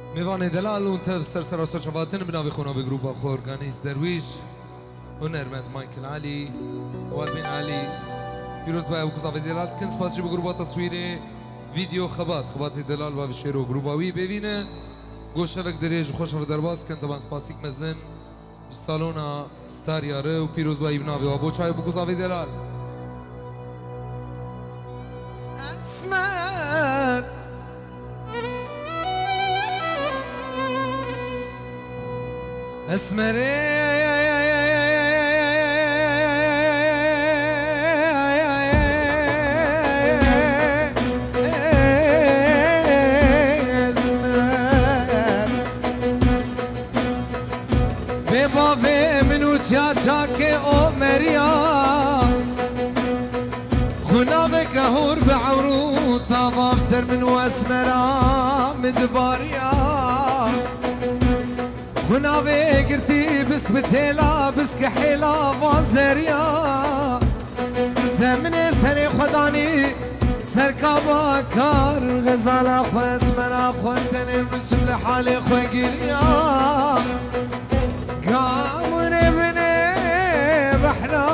میوان دلال اون تفسر سراسر شفاتن بناوی خونا به گروپ آخو ارگانیز درویش هنرمند مایکل علی والبین علی پیروز با اوکوزاوی دلال کن سپاسش به گروپ تصویر ویدیو خبات دلال و بشیر و گروپاوی ببینه گوشوک دریج خوش و درباز کن تبان سپاسیک مزن سالونا ستاریاره و پیروز با بناوی و بوچای اوکوزاوی دلال اسمر اسمره به باوه منو چاچا که عمریا خونا به قهور به عورو طواف سر منو اسمرا مدباریا خونا به گرتی بس بتلا بس كحيلا وازريا دمن سر خداني سر كابا كار غزال اخو اسمنا خوتني مسلم لحالي خو قريا قامون ابني بحنا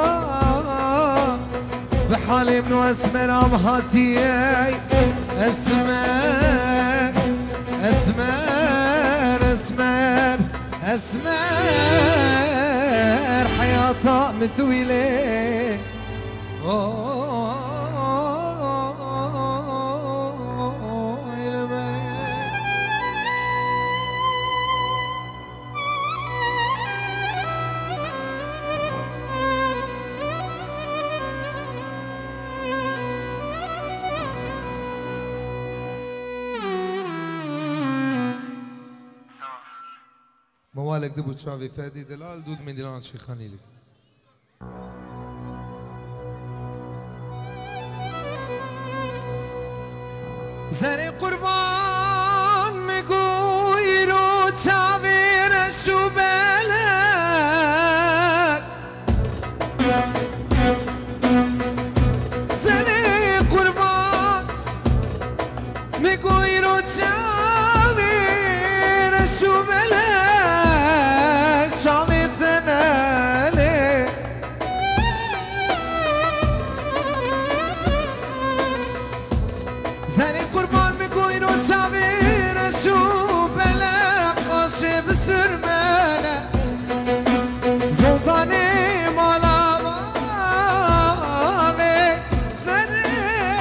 بحالي منو اسمنا بهاتي اسمر اسمر اسمر اسمر حياته متويله موالك دبو تشافي فادي دلال دود من دلال شيخاني لك زر قربان میگوی رو تشافي رشو بلک زر قربان میگوی رو تشافي رشو بلک زنی قربان میگوین و چاویر شو بله قاشه بسرمنه زوزانی مالا مامه زنی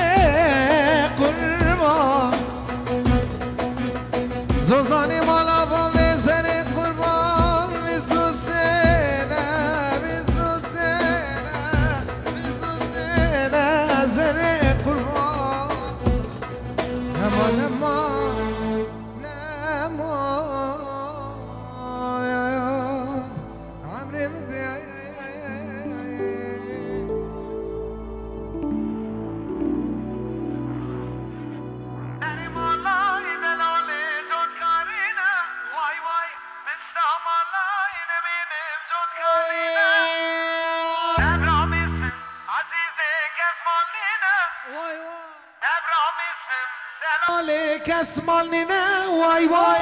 قربان زوزانی مالا مامه زنی قربان میسوسینه میسوسینه میسوسینه زنی قربان نما نما نما عمري مبيع أنا والله دلالي جود كارينا واي واي مستعم الله نمين بجود كارينا أبرام اسم عزيزي كاسمالينا واي واي أبرام اسم عليك اسمالنا واي واي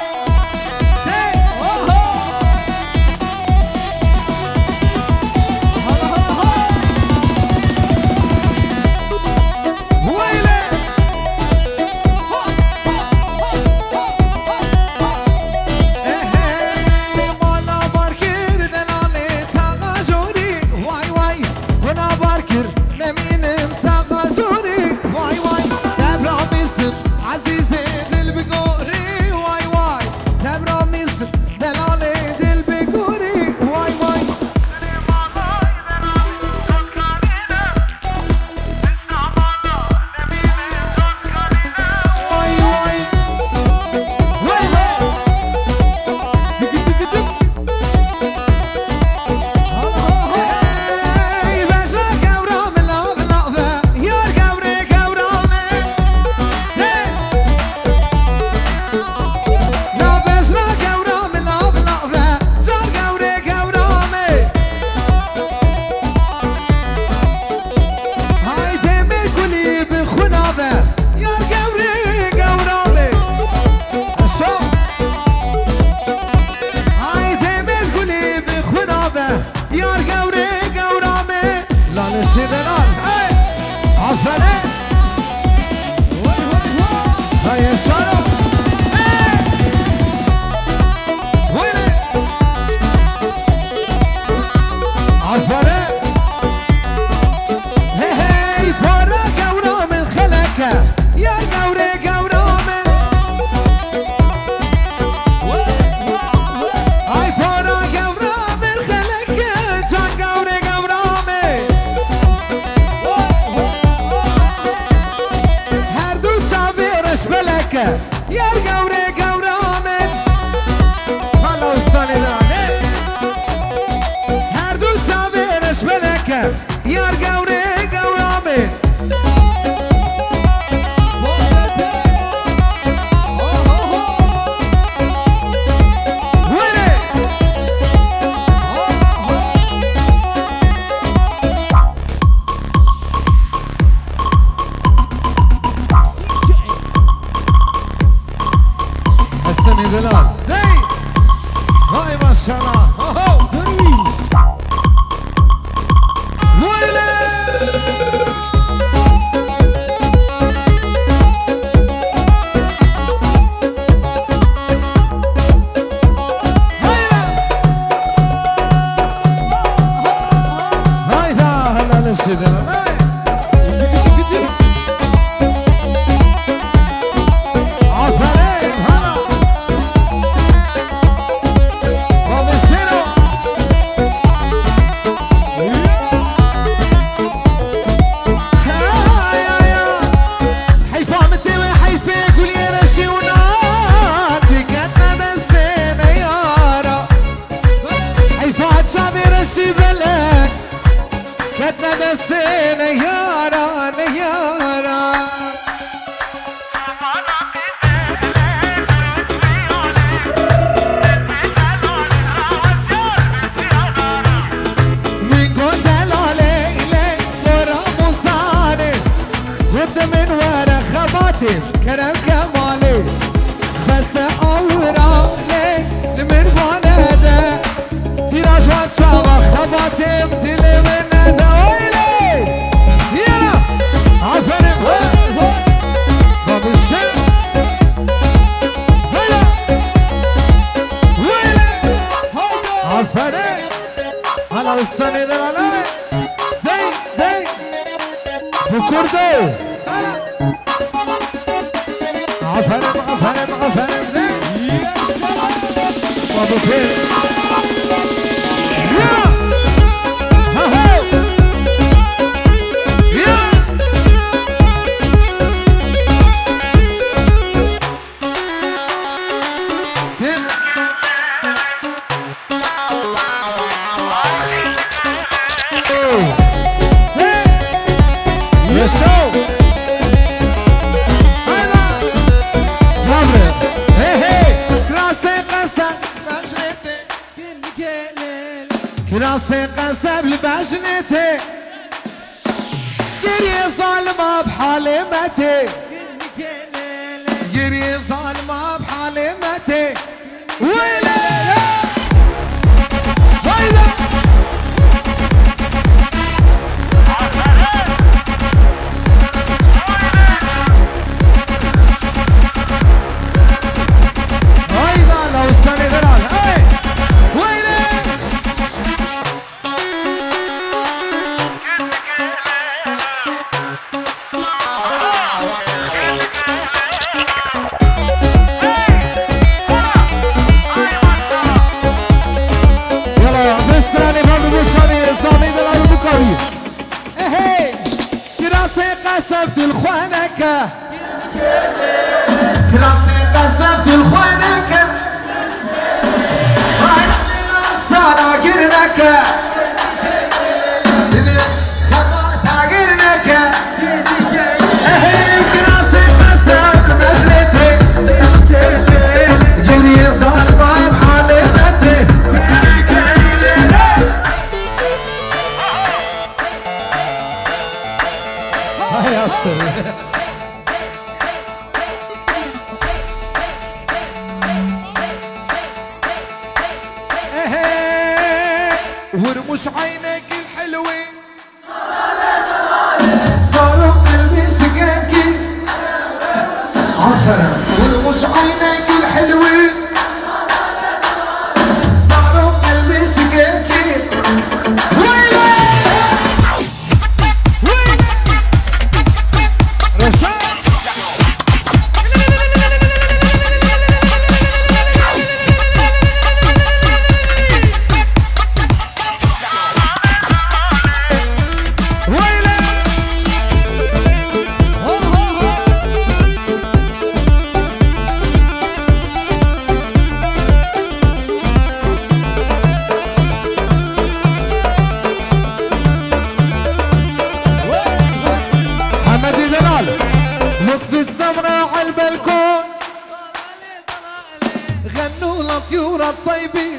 غنوا لطيور الطيبين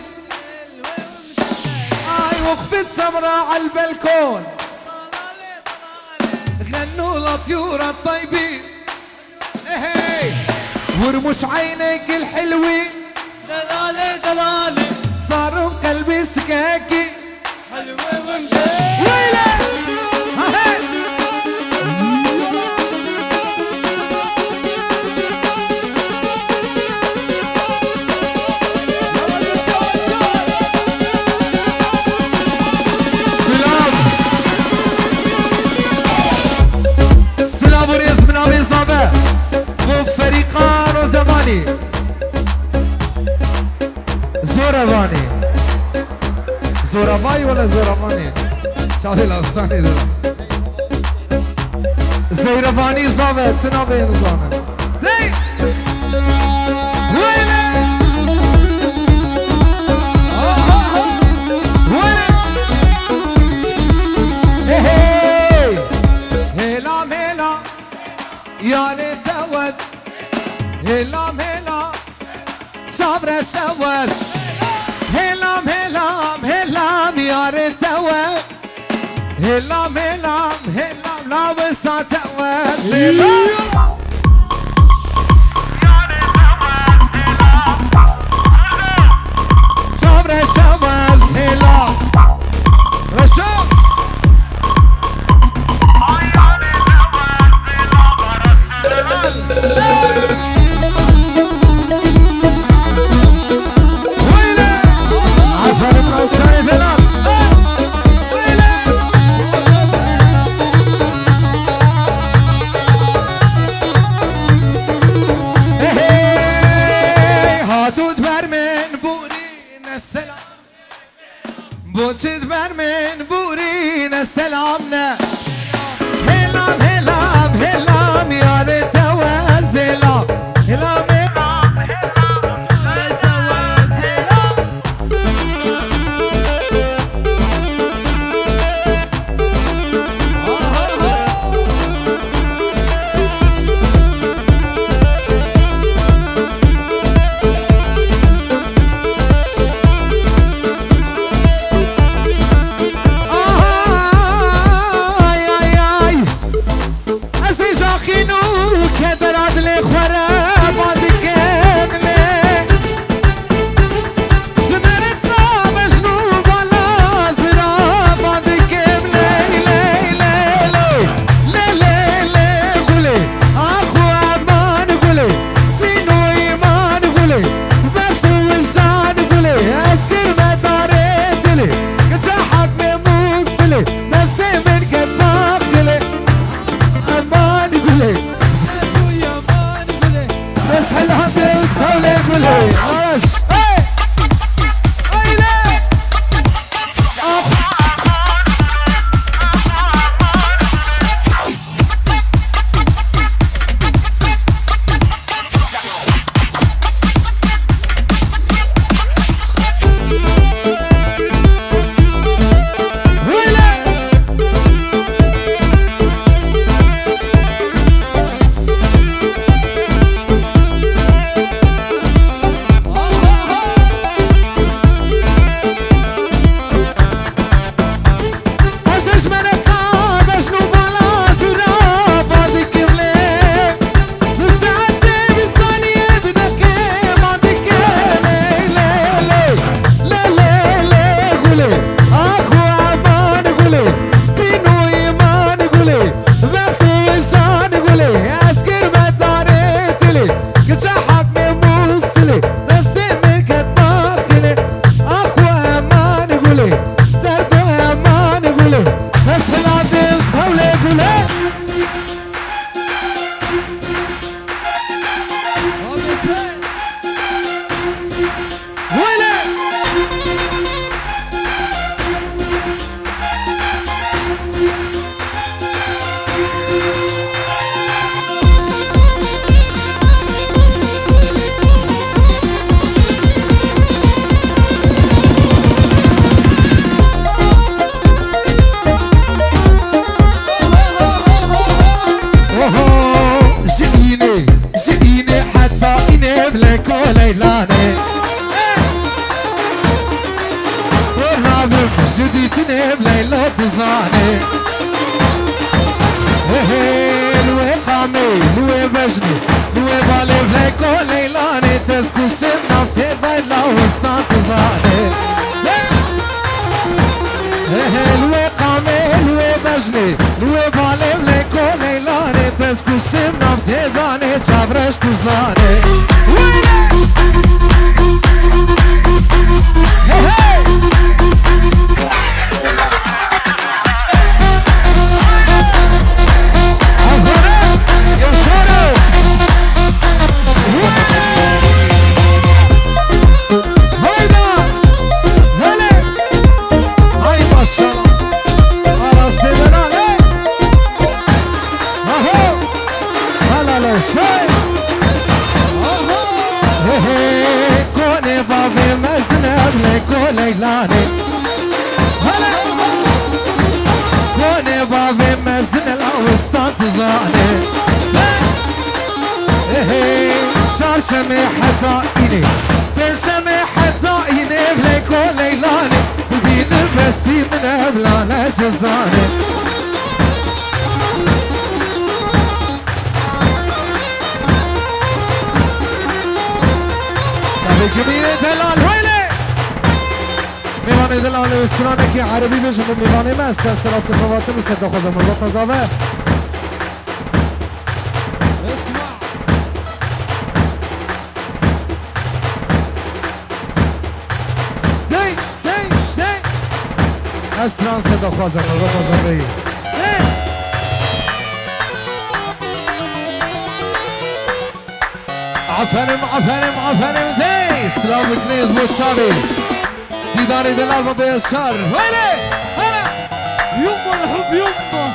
وقفت سمراء على البلكون غنوا لطيور الطيبين ورمش عينيك الحلوين دلالي دلالي صاروا بقلبي سكاكي حلوة ومجيد ويلي سلام وريز من أبي صابة وفريقان وزماني زورافاني زورافاي ولا زورافاني شافي الأفساني ده زورافاني صابة تنابي نظامة دي ويلي يا نتوز هلام هلام صبر الشوز هلام هلام هلام يا نتوز هلام هلام هلام لا وسع توز صبر الشوز هلام رشاق بوشت بر من بورين سلامنا هلام هلام هلام يا توز هلام هلام جئيني حتى إني بلك وليلاني بيتني بليلة تزاني لوي قامي لوي بجني لوي بالي بليكو ليلاني تسكو سمنا بتيبا لو وسطان تزاني لوي قامي لوي بجني لوي بالي بليكو ليلاني تسكو سمنا بتيباني تشابرش تزاني ليلاني هلا كوني بابي مزن الأوسطان تزاني شار شميحة عيني بين شميحة عيني بليكو ليلاني بين نفسي من أبلانا شزاني طب جميلة دلال ويلي میوانه دل آل وسترانه که عربی بشم و میوانه مست سراس شواتن و صدا خوزم و با تزاوه اسمع دی دی دی استران صدا خوزم و با تزاوه عفرم دی سلام بکنیز بود شاوی دیداری دلال و بیشار ویلی هلا يما الحب يما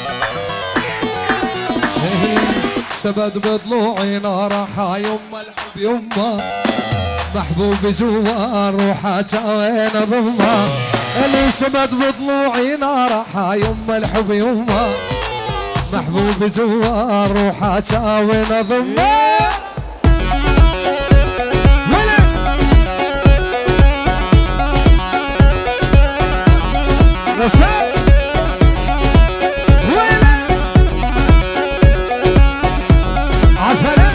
شبد بطلوعي نارها يما الحب يما محبوب جوا روحها وين ضمه اللي شبد بطلوعي نارها يما الحب يما محبوب جوا روحها وين ضمه رشاد ويلا عفرة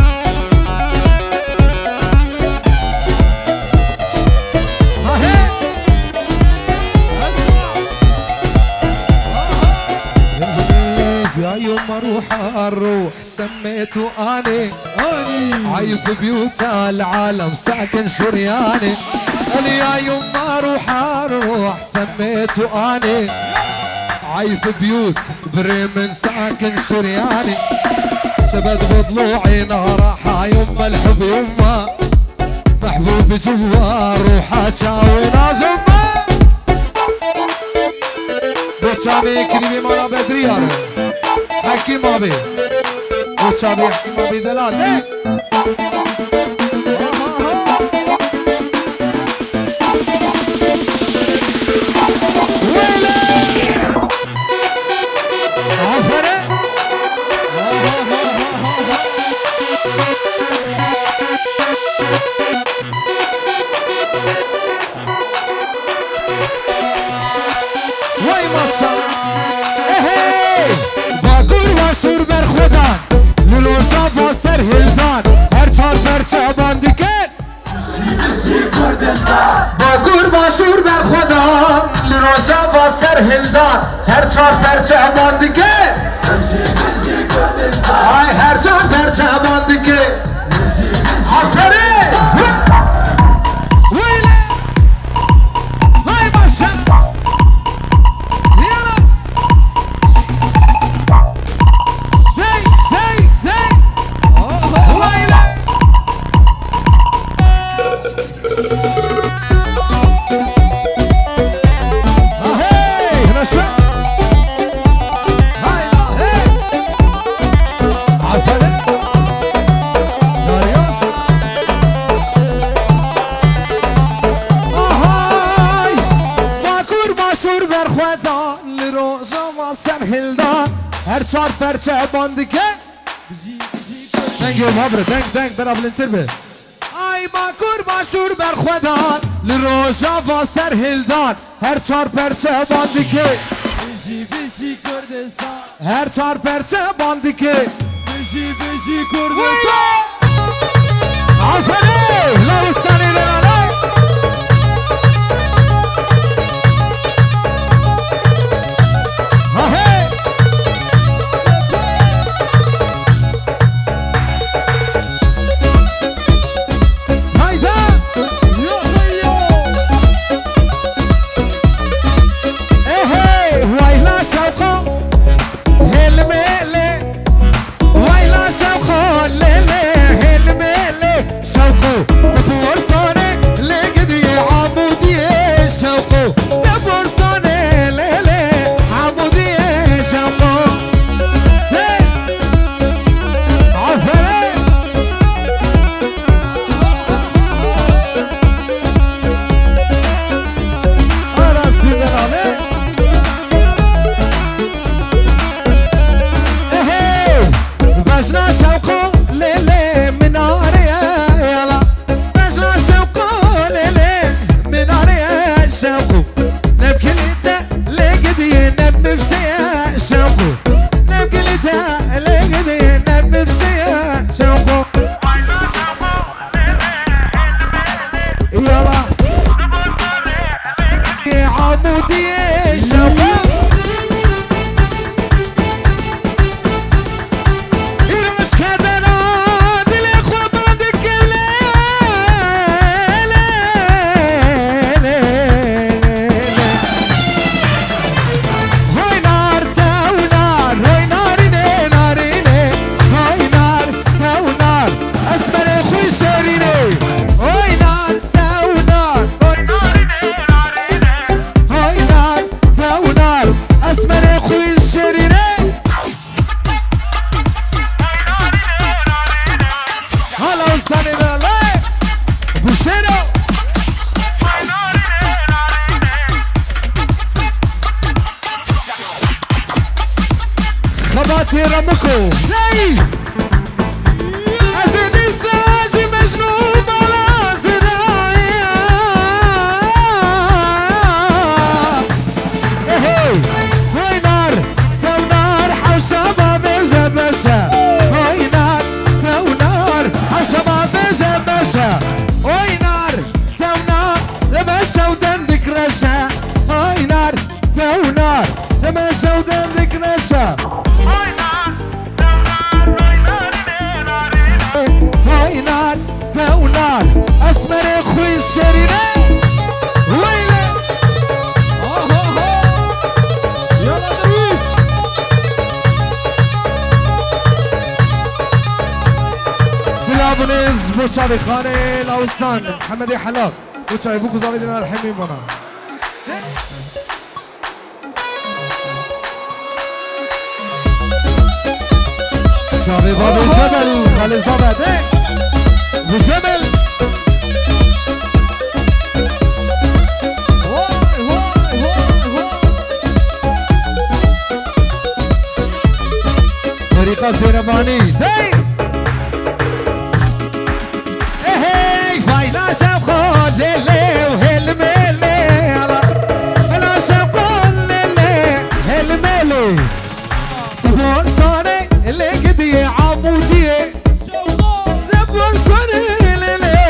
هاهي يا يما روح سميته اني عايف بيوتا العالم ساكن شرياني قال يا يما روح سميته اني عايف بيوت بريمن ساكن شرياني شبد بضلوعي نارها يما الحب يما محبوب جوا روحها تشاوينا ثم بوتشامي كلمة مالا بدري هذا حكي ما بي بوتشامي حكي ما بي دلال ليه باکور باشور بر خدا لروشا با سر هلدان هر چهار پرچه باندگه آی هر چهار پرچه باندگه آفرین ویله های باشم یالا دی ویله هر چهار پرچه باندگه دنگ مابره دنگ برا بلنتر به آی وای با قربان شور بر خودان لروژا و سر هلدان هر چار پرچه باندی که بشی بشی کردستان هر چار پرچه باندی که بشی بشی کردستان آفرین لاوستانی دلاله آهی هایده یا خیو اهی وایلا شوقا هلمله وایلا شوقا لله هلمله شوقو تبور صانع لقدي عمودي شوقو تبور صانع لله عمودي شوقو عفرين راسي دلالي اهي بجنا شوقو ليلي مناري يلا بجنا شوقو ليلي مناري شوقو نبكي لتا لقدي نبفتيا شوقو نبكي لتا لقدي نبفتيا شوقو يلا يا عمودي شوقو يرمش كدنا دل اخوة بلدك هاي نار تو نار هاي ناريني ناريني هاي نار تو نار اسمر اخوي شريني هاي نار تو نار هاي نار تو نار اسمر اخوي شريني هلا وسهلا لا بوشيرو خباتي رمكو لي أزيد الساجي مجنون على زرايا هاي نار تو نار حوشة ما بيجا بشا هاي نار تو نار حوشة ما بيجا بشا هاي نار تو نار لبشا ودندك رشا هاي نار تو نار لبشا ودندك رشا هاي نار تو نار اسمر اخوي الشرينة ويلي يلا درويش سلامونيز بوچاوي خانه لاوستان محمدي حلاق بوچاوي بوكو زاوي دينا الحمي بنا شاوي بابي جبل خالي زابد بجبل واي واي واي واي فريقة زيرباني داي اهي فايلا شوقو ليلي وهلميلي يلا فايلا شوقو ليلي هلميلي تفور صاني اللي قدي عمودي شوقو زبور صاني ليلي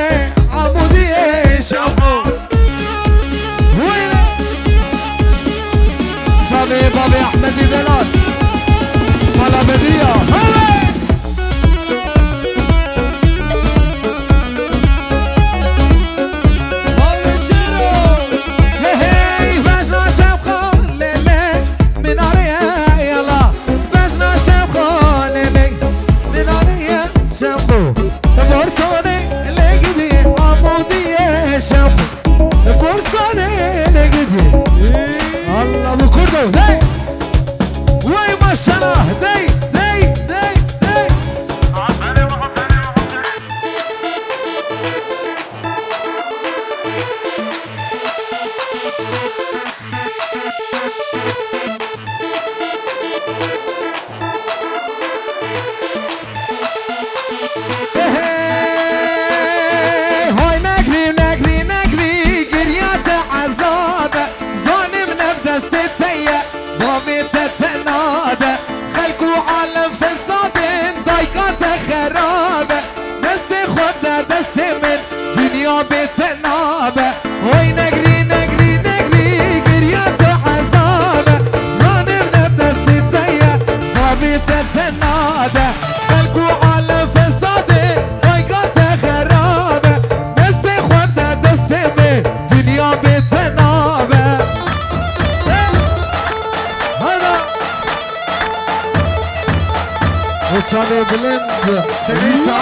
بلند سنيسة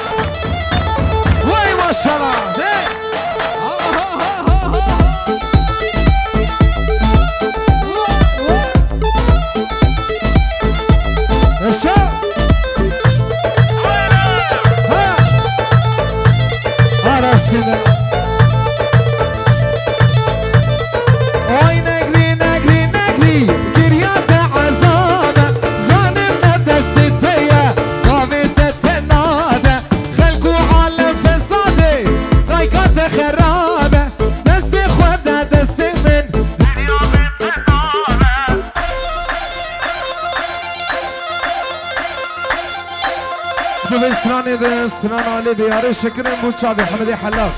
وي ما شاء الله الشاب أرسل وي نجري نجري نجري جريات عزامة ظالمنا بدستية قامت تنادى خلقوا عالم فسادي رايقات خرابة بس خدها دس من بسراني ده سران علي بياري شكرين بود شابي حمدي حلاف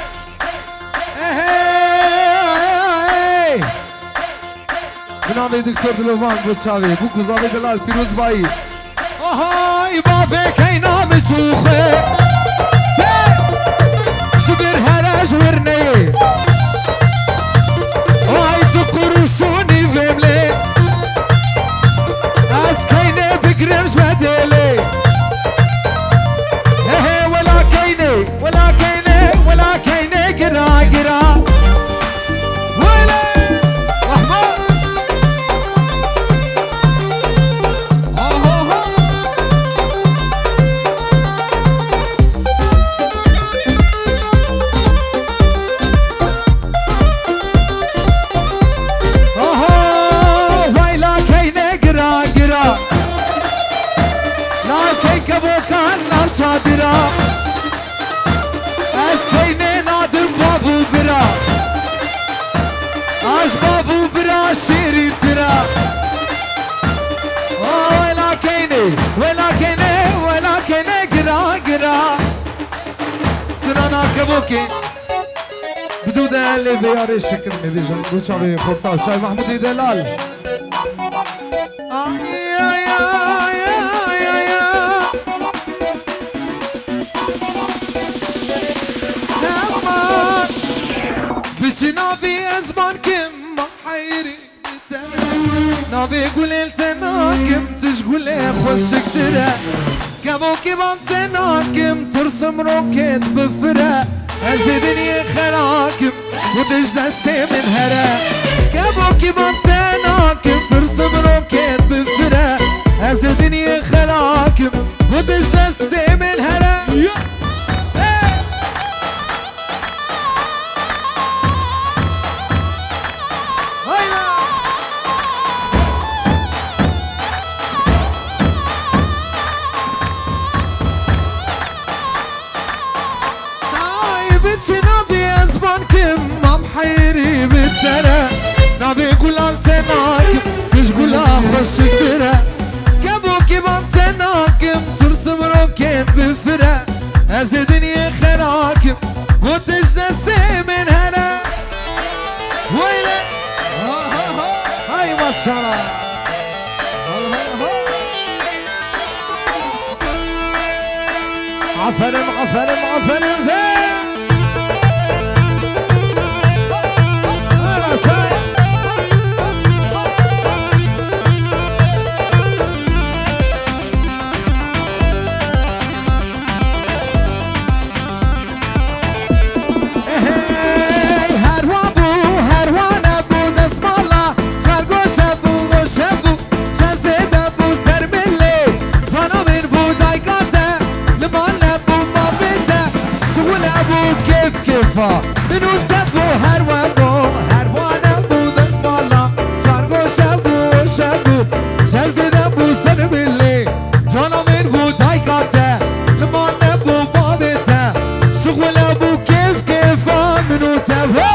بنامي دكتور دلوفان بود شابي بوكو زابي دلال فيروز باي آهاي بابي كينا بتوخي شبر هراج ورني واي تقرشوني فيملي اس كيني بقرمش بديلي ولا كيني قرا قرا ولا رحمة ويلا كيني قرا قرا لا كي كبوك عنا صادرا اسكيني نادم بابو برا اش بابو برا شيري ترا ولا كيني قرا قرا سرانا كبوكي بدون اللي بياري شكر مي بيجن بوشابي خطاب شاي محمودي دلال نابي ازمان كم حيري نابي قول التنا كم تشقول خوشك ترى كابوكي بانتنا كم ترسم روكيت بفرا ازدني خراكم وتجلسي من هرا كابوكي بانتنا كم ترسم روكيت بفرا ازدني خراكم وتجلسي من هرا حيري بالترى نبي قول التناكم مش قول اخرج ترى كابوكي بانتناكم ترسم روكيت بفرا ازدني خراكم وتجلسي من هنا ويلي هاي ما شاء الله عفرم منو تبو هروان ابو دسمالا شارگو شبو جزد ابو سر بلی جانا من بو دایکاته لمان ابو بابته شغل ابو كيفا منو تبو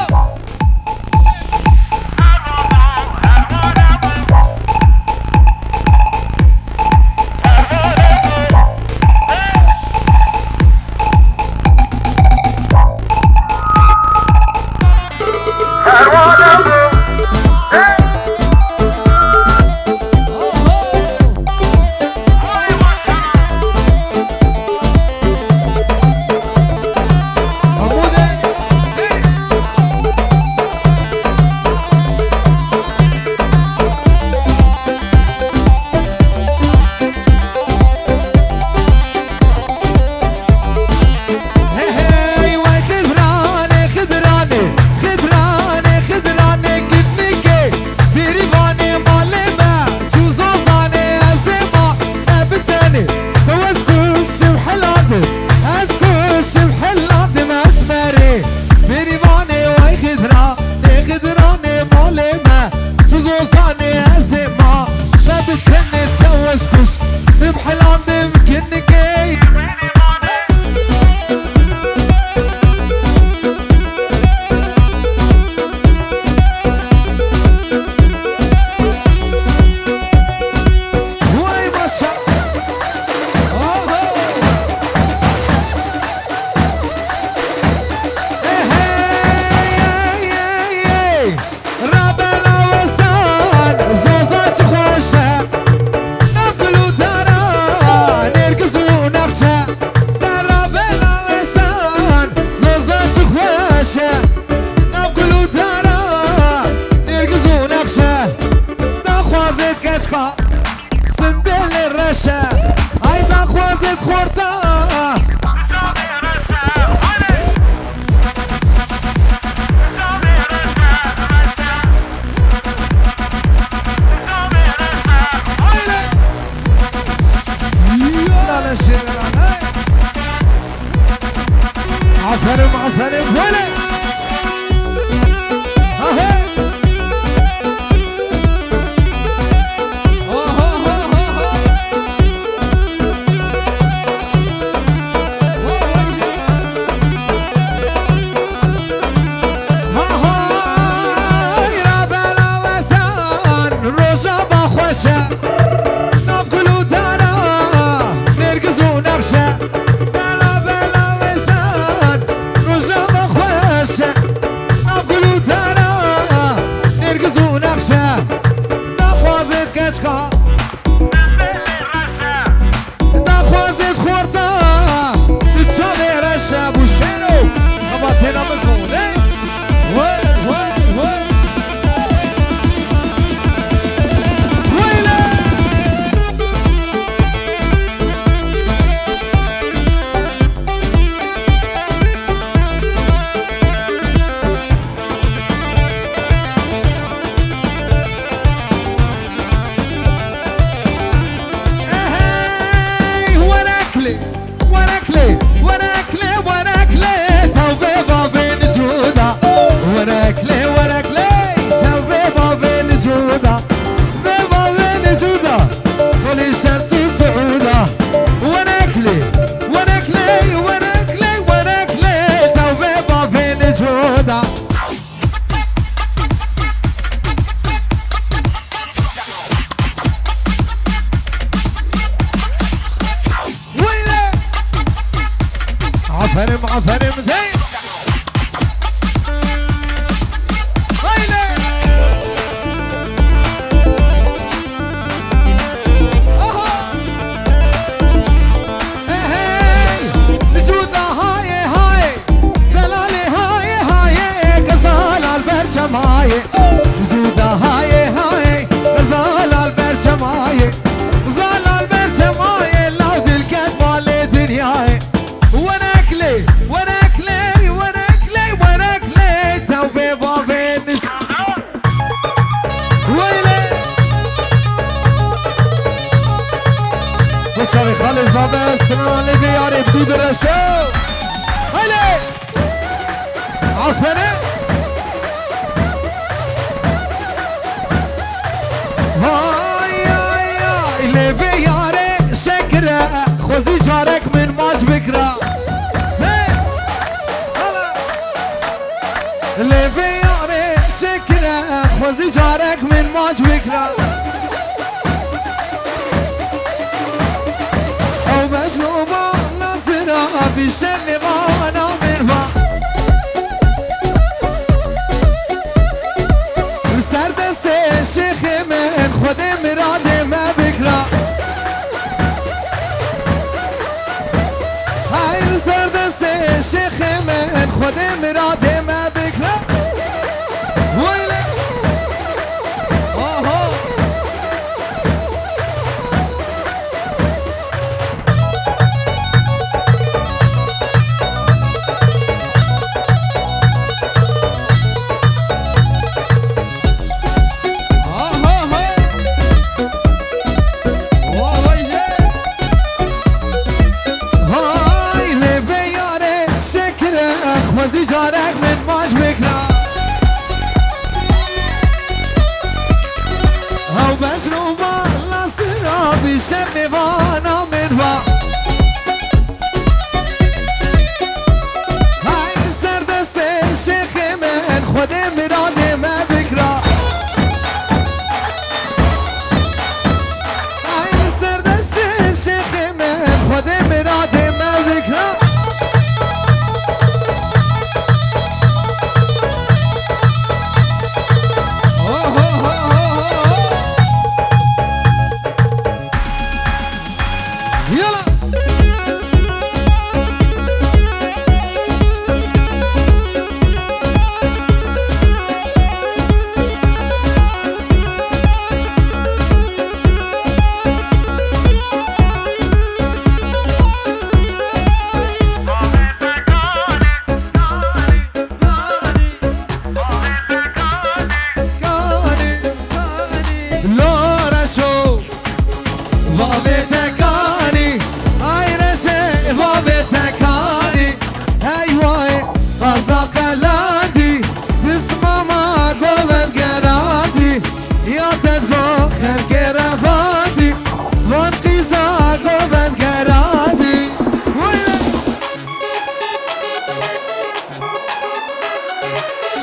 عفرم عفرم ولا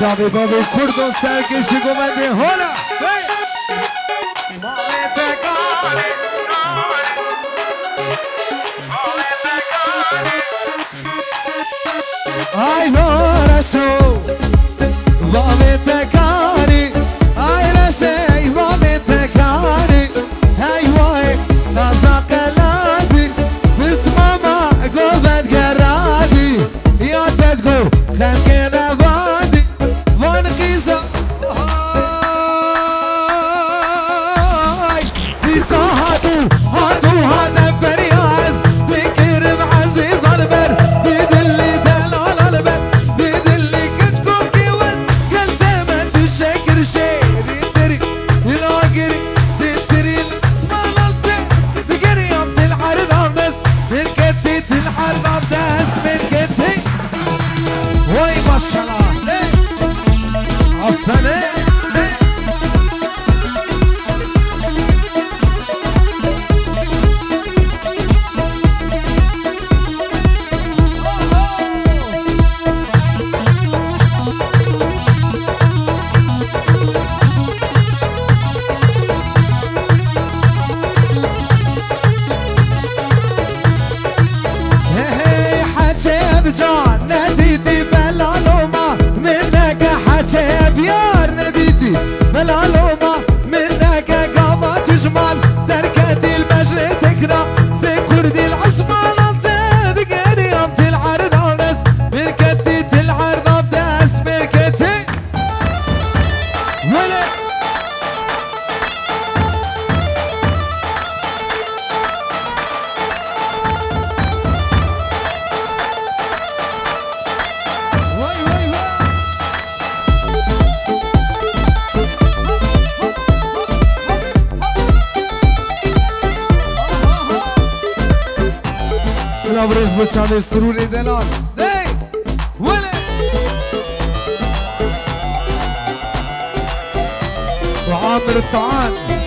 شعبي بابي كردو سرکشی گمنده هولا ای بارشو بابی تکانی ای رشی بابی تکانی ای وای نازا قلادی بس ماما گوبت گرادی یا تدگو خلقی نبادی وان قیزا قیزا هاتو هانا فریاز بکرم عزیز البر بدلی دلال البر بدلی کچکوکی ون قلت من تشكر شيري تري الواقري تري الاسمان التي بقري يوم العرض عبدس من كتي العرض عبدس من كتي وي ما شاء الله عفني نديتي بلالوما منك حجاب يار نديتي بلالوما منك قاما تجمال دركتي المجري تكرا زي كردي العصمان انت دقيري امت العرض عونس مركتي العرض ابداس مركتي ولا برز بچانه سروری دلال دی ولی و عامر الطعان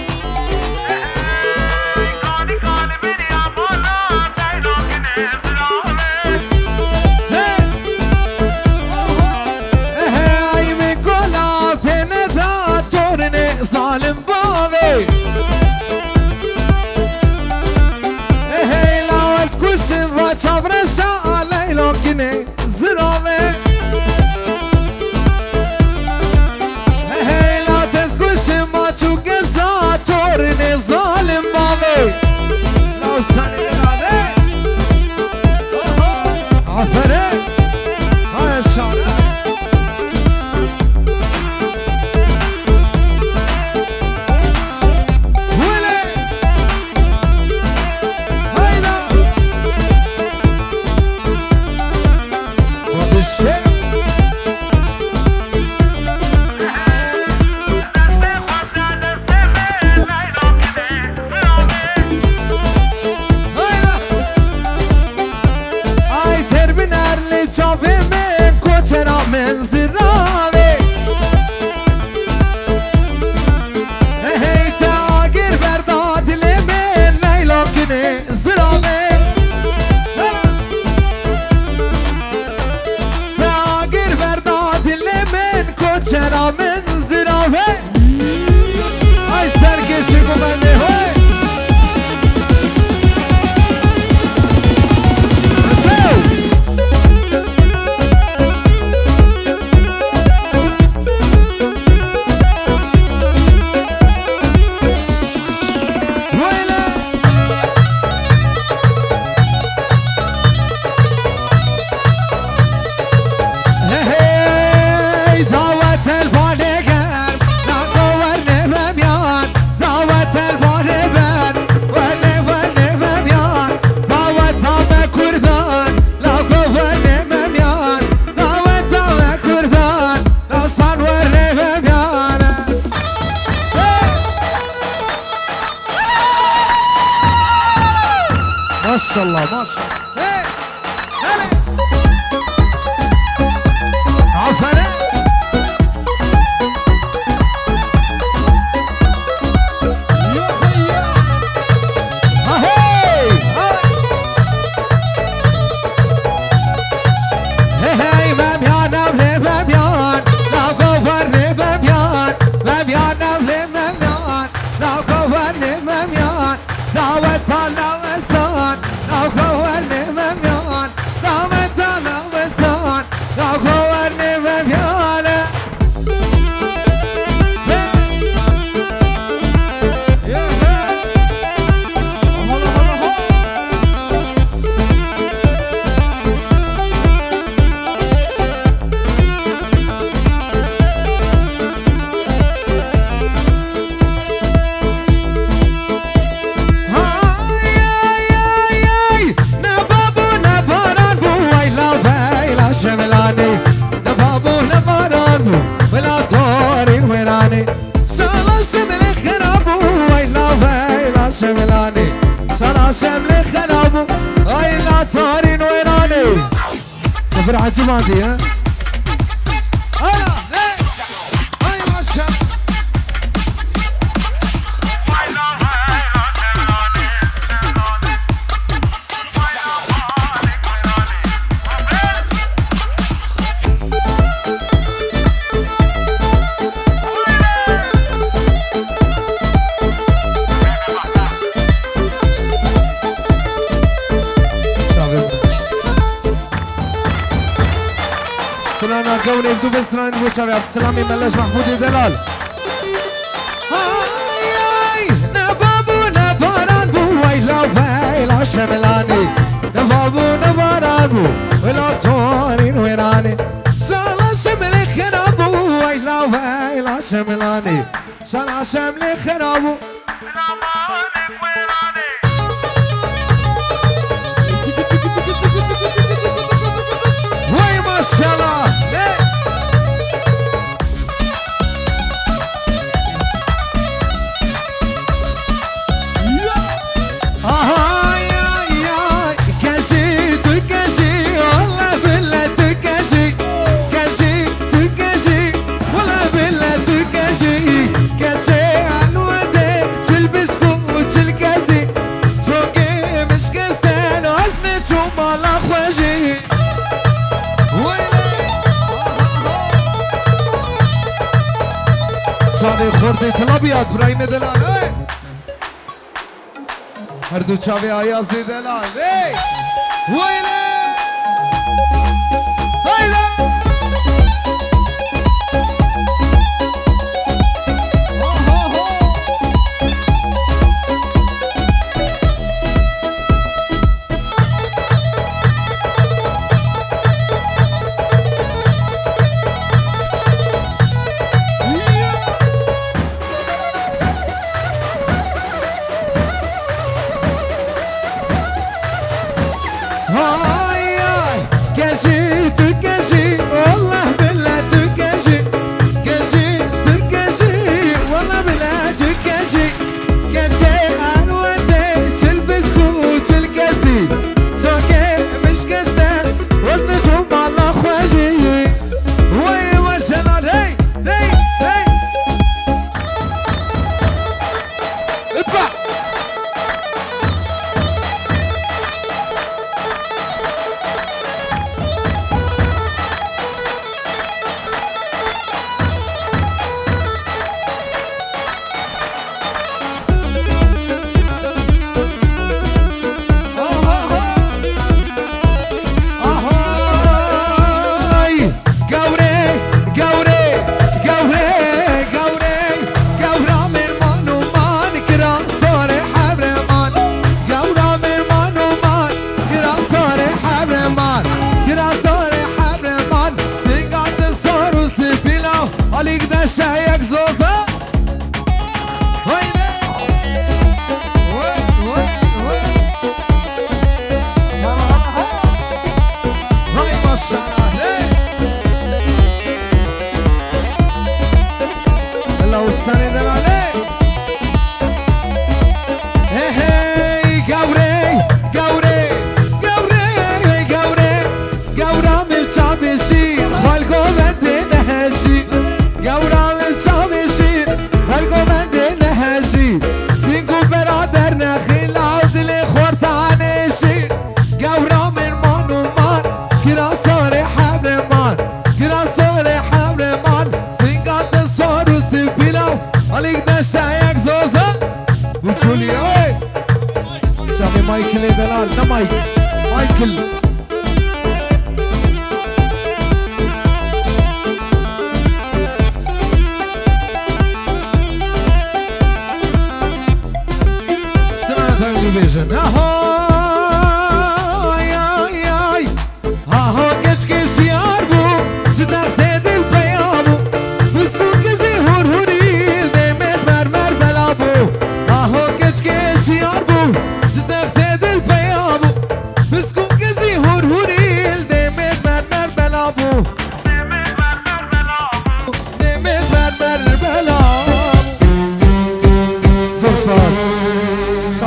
هی من کل آفتین تا تورنه ظالم باوی چابرشا لیلو کنه زرامه هیلا تزگوش ما چو گزا تورن ظالم بابه لو سانی دلاله عفره های شاره من زرامي هي تاجر برداد لمن ليلوكني زرامي تاجر برداد لمن كوتشرا من زرامي اي سركشي قمني هوي ما شاء الله ما شاء الله هلا عفنا هي ما بيان لا دعوت على وسان لو كورني مميان دعوت على وسان لو كورني مميان شملاني نبابو نبارانو ولا طارين ويراني سالا شمل خرابو ويلا ويلا شملاني سالا شمل خرابو ويلا طارين ويراني نفر عجباني ها هلا ليه هاي ما شاء سلانا قوني بدو بسران بو شافي عبد السلام يملش محمود دلال هاي نبابو نباران بو ويلا ويلا شملاني نبابو نباران بو ويلا طارين ويراني سالا شمل خرابو ويلا ويلا شملاني سالا شمل خرابو وي ما شاء الله خورده الابيض برایم دلال هر دو چاوی آیاز دلال ویله هایده هاي كشيت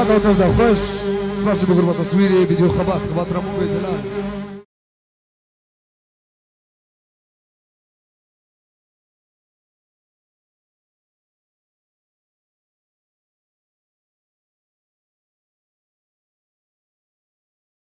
تبدا خوش سپاسی بگربا تصویری ویدیو خبات رامون کوی دلال